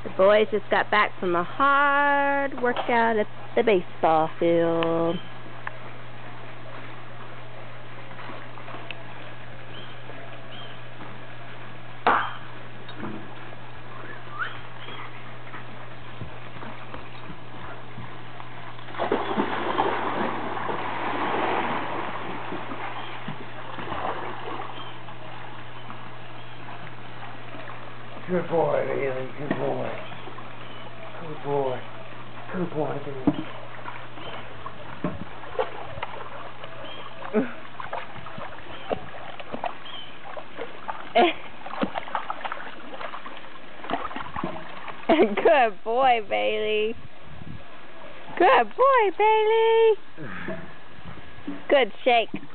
The boys just got back from a hard workout at the baseball field. Good boy, Bailey. Good boy. Good boy. Good boy, Bailey. Good boy, Bailey. Good boy, Bailey. Good shake.